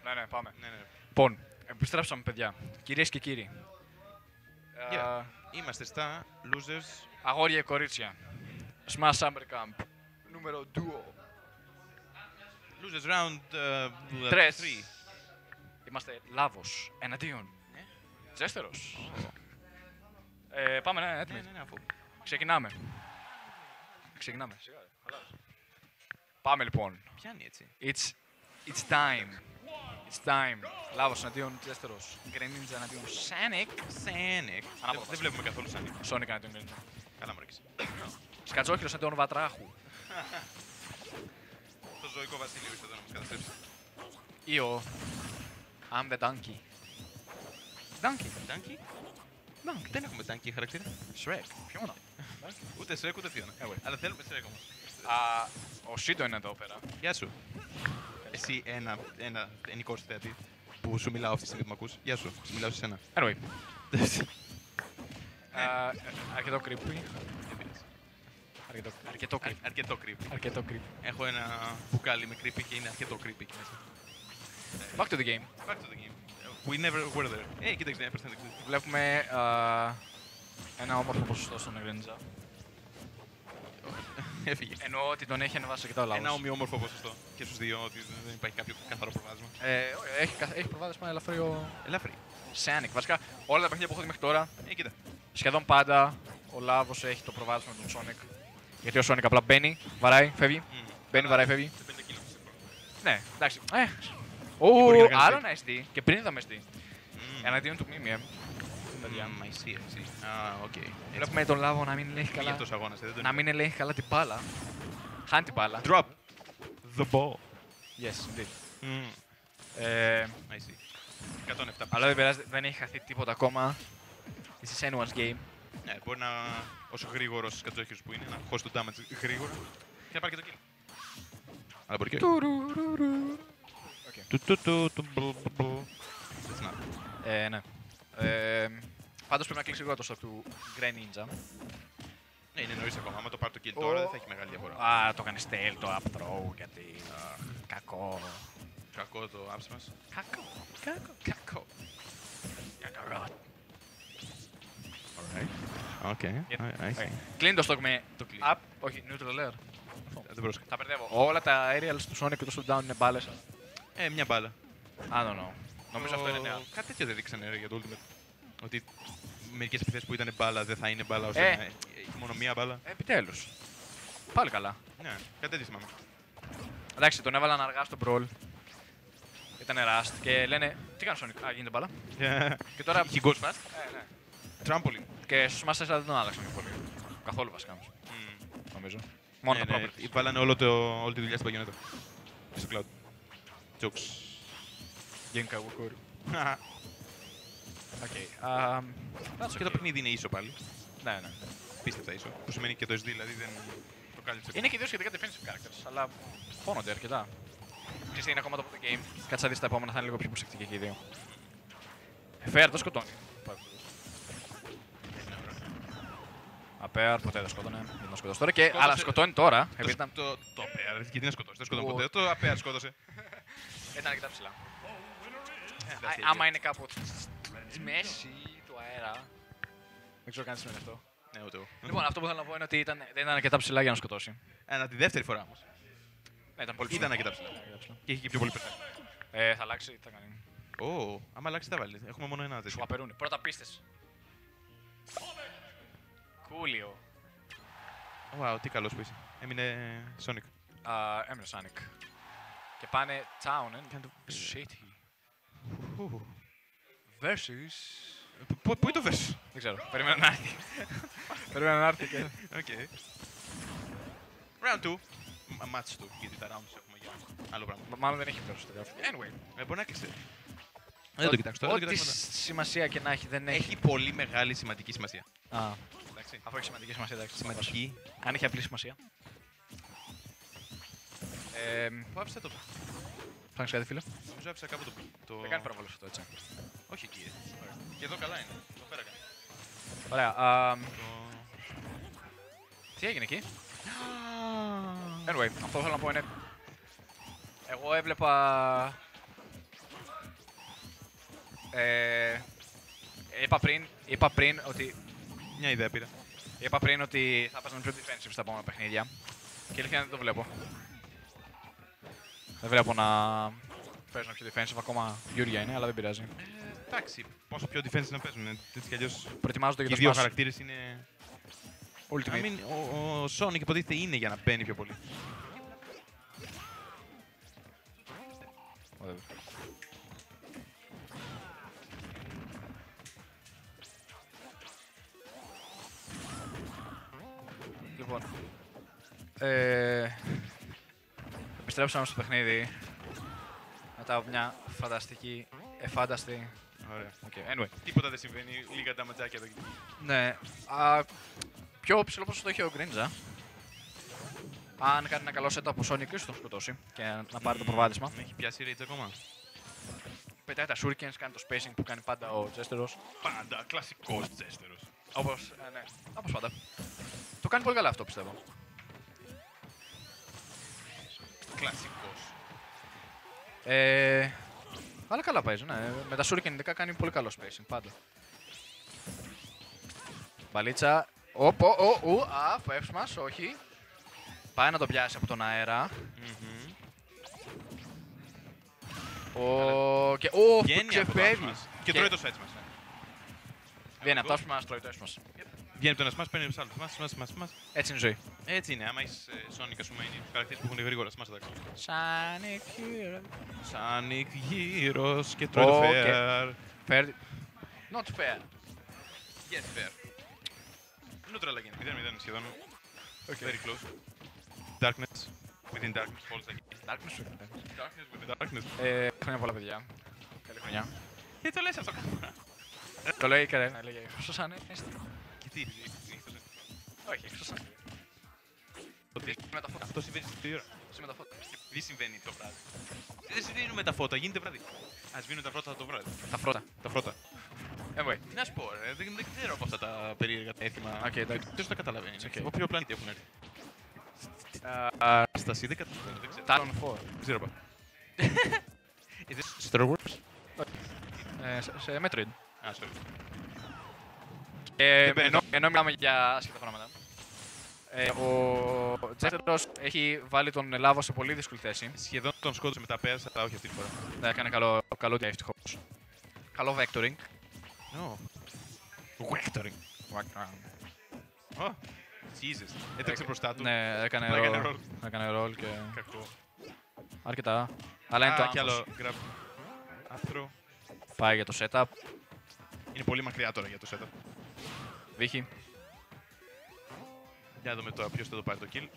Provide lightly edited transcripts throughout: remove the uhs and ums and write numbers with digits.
Ναι, πάμε. Ναι. Λοιπόν, επιστρέψαμε, παιδιά. Κυρίες και κύριοι. Είμαστε στα Losers. Αγόρια και κορίτσια. Smash Summer Camp. Νούμερο 2. Losers round 3. 3. Είμαστε Λάβος εναντίον. Τζέστερος. Πάμε, ναι, έτοιμοι. Ναι, αφού. Ξεκινάμε. Πάμε λοιπόν. Πιάνει έτσι. It's time. It's time. Λάβος εναντίον Τζέστερος. Greninja εναντίον Sonic. Ανάποδα. Δεν βλέπουμε καθόλου σαν νύχτα. Sonic εναντίον Greninja. Καλά μου ρίξε. Σκατζόχυρος εναντίον Βατράχου. Το ζωικό βασίλειο ήρθε εδώ να μας καταστρέψει. Ή ο I'm the donkey. Donkey. Donkey? Δεν έχουμε Donkey χαρακτήρα. Shrek. Φιώνα. Ούτε Shrek ούτε Fiona. Αλλά θέλουμε Shrek όμως. Ο Σίτο είναι εδώ πέρα. Γεια σου. Εσύ ένα ενικός θεατή που σου μιλάω αυτή τη στιγμή που με ακούς. Γεια σου. Σου μιλάω σε σένα. Anyway. Αρκετό creepy. Αρκετό creepy. Αρκετό creepy. Αρκετό creepy. Έχω ένα μπουκάλι με creepy και είναι αρκετό creepy εκεί μέσα. Back to the game. Back to the game. We never were there. Κοίταξε, ναι, percentage. Βλέπουμε ένα όμορφο ποσοστό στον Greninja. Έφυγε. Εννοώ ότι τον έχει ανεβάσει αρκετά ο Λάβος. Ένα ομοιόμορφο ποσοστό. Και στους δύο ότι δεν υπάρχει κάποιο καθαρό προβάδισμα. Έχει προβάδισμα ελαφρύ Ελαφρύ. Sonic. Βασικά όλα τα παιχνίδια που έχω δει μέχρι τώρα, Κοίτα. σχεδόν πάντα ο Λάβος έχει το προβάδισμα με τον Sonic. Γιατί ο Sonic απλά μπαίνει, βαράει, φεύγει. Μπαίνει, βαράει, φεύγει. Σε 5 κιλό. Ναι, εντάξει. μπορεί να κάνει Άλλο ένα SD. Και πριν είδαμε SD. Εναντίον του Mimi. I see. Οκ. Βλέπουμε τον Λάβο να μην ελέγχει Πήγε καλά. αυτός ο αγώνας, δεν τον Να μην ελέγχει καλά την μπάλα. Χάνει την μπάλα. Drop the ball. Yes, indeed. I see. 107. Αλλά δεν πειράζει, δεν έχει χαθεί τίποτα ακόμα. This is anyone's game. Ναι, μπορεί να όσο γρήγορος κατζόχυρος που είναι, να χώσει το damage γρήγορα και να πάρει και το kill. Αλλά μπορεί και όχι. That's not. Ναι. Πάντως πρέπει να κλείσει γρήγορα το stock του Greninja. Ναι, είναι νωρίς ακόμα. Άμα το πάρει το kill τώρα δεν θα έχει μεγάλη διαφορά. Το έκανε steal το up throw γιατί. Κακό. Κακό το apps μας. Κακό. Alright. Okay. I see. Κλείνει το stock με Το κλείνει. up, όχι, neutral air. Δεν πρόσεχα. Τα μπερδεύω. Όλα τα aerials του Sonic και του Showdown είναι μπάλες. Μια μπάλα. I don't know. Νομίζω αυτό είναι νέα. Κάτι τέτοιο δεν δείξανε ρε, για το Ultimate. Ότι μερικές επιθέσεις που ήταν μπάλα δεν θα είναι μπάλα ώστε να έχει μόνο μία μπάλα. Επιτέλους. Πάλι καλά. Ναι, κάτι τέτοιο θυμάμαι. Εντάξει, τον έβαλαν αργά στο Brawl. Ήταν Rust και λένε τι κάνει Sonic. Γίνεται μπάλα. Και τώρα. He goes fast. Ναι. Trampoline. Και στους Masters δεν τον άλλαξαν και πολύ. Καθόλου βασικά όμως. Νομίζω. Μόνο τα properties. Βάλανε όλη τη δουλειά στην παγιονέτα. Και στο cloud. Jokes. Γενικά Wukuri. Και το παιχνίδι είναι ίσο πάλι. Ναι. Πίστευτα ίσο. Που σημαίνει και το SD δηλαδή δεν το κάλυψε. Είναι και δύο σχετικά defensive characters, αλλά φώνονται αρκετά. Ξέρεις τι είναι ακόμα το πρώτο game. Κάτσε να δεις τα επόμενα, θα είναι λίγο πιο προσεκτικοί και οι δύο. Fair το σκοτώνει. Απέαρ, ποτέ δεν σκότωνε. Δεν τον σκοτώσει τώρα και αλλά σκοτώνει τώρα. Επειδή ήταν. Το Απέαρ, γιατί να σκοτώσει, δεν σκοτώνει ποτέ. Το Απέαρ σκότωσε. Ήταν αρκετά ψηλά. Άμα είναι κάπου στη μέση του αέρα. Δεν ξέρω καν τι σημαίνει αυτό. Ναι, ούτε εγώ. Λοιπόν, αυτό που θέλω να πω είναι ότι δεν ήταν αρκετά ψηλά για να σκοτώσει. Τη δεύτερη φορά όμως. Ναι, ήταν πολύ ψηλά. Ήταν αρκετά ψηλά. Και είχε και πιο πολύ πεθάνει. Θα αλλάξει, τι θα κάνει. Άμα αλλάξει θα βάλει. Έχουμε μόνο ένα τέτοιο. Σου απαιρούνε. Πρώτα πίστες. Κούλιο. Wow, τι καλός που είσαι. Έμεινε Sonic. Έμεινε Sonic. Και πάνε town, City. Versus. Πού είναι το versus? Δεν ξέρω. Περίμενα να έρθει. Περίμενα να έρθει και. Οκ. Round 2. Match του, γιατί τα rounds έχουμε για άλλο πράγμα. Μάλλον δεν έχει versus. Anyway. Μπορεί να κλείσει. Δεν το κοιτάξω τώρα. Ό,τι σημασία και να έχει, δεν έχει. Έχει πολύ μεγάλη σημαντική σημασία. Εντάξει. Αφού έχει σημαντική σημασία, εντάξει. Σημαντική. Αν έχει απλή σημασία. Πού άφησα το. Φάνηκε κάτι, φίλε. Νομίζω άφησα κάπου το. Δεν κάνει παραβολή αυτό, έτσι. Όχι εκεί. Και εδώ καλά είναι. Εδώ πέρα κάνει. Ωραία. Τι έγινε εκεί? Anyway, αυτό που θέλω να πω είναι. Εγώ έβλεπα Είπα πριν ότι Μια ιδέα πήρα. Είπα πριν ότι θα παίζουν πιο defensive στα επόμενα παιχνίδια. Και ηλικία δεν το βλέπω. Δεν βλέπω να παίζουν πιο defensive. Ακόμα Γιούρια είναι, αλλά δεν πειράζει. Εντάξει, πόσο πιο defensive να παίζουν. Έτσι κι αλλιώς Προετοιμάζονται οι για δύο το Smash χαρακτήρες είναι. Ultimate. Ο Sonic υποτίθεται είναι για να μπαίνει πιο πολύ. Λοιπόν. Επιστρέψαμε στο παιχνίδι. Μετά από μια φανταστική, εφάνταστη. Ωραία. Okay, anyway. Τίποτα δεν συμβαίνει, λίγα νταματζάκια εδώ και εκεί. Ναι. Πιο ψηλό ποσοστό έχει ο Γκρίντζα. Αν κάνει ένα καλό setup από Sonic, ίσως τον σκοτώσει και να πάρει το προβάδισμα. Έχει πιάσει rage ακόμα. Πετάει τα shurikens, κάνει το spacing που κάνει πάντα ο Τζέστερος. Πάντα, κλασικός Τζέστερος. Όπως, ναι, όπως πάντα. Το κάνει πολύ καλά αυτό, πιστεύω. Κλασικός. Αλλά καλά παίζει, ναι. Με τα shuriken ειδικά κάνει πολύ καλό spacing, πάντα. Μπαλίτσα. F-smash, όχι. Πάει να το πιάσει από τον αέρα. Βγαίνει Ξεφεύγει. και τρώει το side smash. Βγαίνει αυτός που μας τρώει το F-smash. Βγαίνει από το ένα smash, παίρνει το άλλο smash. Έτσι είναι η ζωή. Έτσι είναι, άμα έχεις Sonic, ας πούμε, είναι τους χαρακτήρες που έχουν γρήγορα smash attack. Sonic Hero. Sonic γύρος και τρώει το fair. Fair. Not fair. Yes, fair. Neutral again, 0-0 σχεδόν. Very close. Darkness. Within darkness, falls again. Darkness. Darkness within darkness. Χρόνια πολλά, παιδιά. Καλή χρονιά. Γιατί το λες αυτό? Το λέει η Καρένα, λέγε. Σωσάνε. Και τι, νύχτωσε. Όχι, σωσάνε. Με τα φώτα. Αυτό συμβαίνει στη ώρα. Με τα φώτα. Τι συμβαίνει το βράδυ? Δεν συμβαίνει με τα φώτα, γίνεται βράδυ. Ας σβήνουν τα φώτα το βράδυ. Τα φρώτα. Τα φώτα. Anyway. Τι να σου πω, ρε, δεν ξέρω από αυτά τα περίεργα έθιμα. Οκ, εντάξει. Ποιος τα καταλαβαίνει? Okay. Από ποιο πλανήτη έχουν έρθει? Στασί, δεν καταλαβαίνω, δεν ξέρω. Talon 4. Δεν ξέρω πά. Star Wars? Σε Metroid. Α, sorry. Ενώ μιλάμε για άσχετα πράγματα. Ο Τζέστερος έχει βάλει τον Λάβο σε πολύ δύσκολη θέση. Σχεδόν τον σκότωσε με τα pairs, αλλά όχι αυτή τη φορά. Ναι, έκανε καλό και ευτυχώς. Καλό vectoring. Vectoring. Jesus. Έτρεξε μπροστά του. Ναι, έκανε roll. Έκανε roll και Κακό. αρκετά. Αλλά είναι το κι άγχος. άλλο. Grab. Άθρο. Πάει για το setup. Είναι πολύ μακριά τώρα για το setup. Βύχη. Για να δούμε τώρα ποιος θα το πάρει το kill.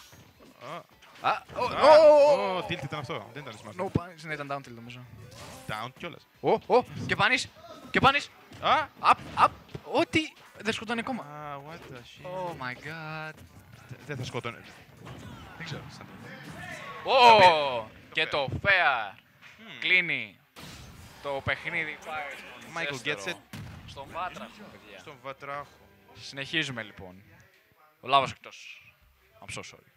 Tilt ήταν αυτό. Δεν ήταν smart. No punish. Ναι, ήταν down tilt νομίζω. Down κιόλας. Και πάνεις. Και πάνεις. Up. Ό,τι. Δεν σκοτώνει ακόμα. What the shit. Oh my god. Δεν θα σκότωνε. Δεν ξέρω. Το Και το fair. Κλείνει. Το παιχνίδι πάει στον Michael gets it. Στον Βάτραχο, παιδιά. Στον Βατράχο. Συνεχίζουμε λοιπόν. Ο Λάβος εκτός. I'm so sorry.